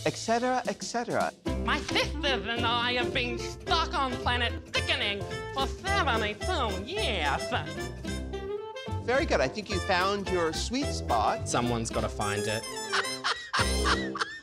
Etcetera, etcetera. My sisters and I have been stuck on planet Thickening for 72 years. Very good. I think you found your sweet spot. Someone's got to find it.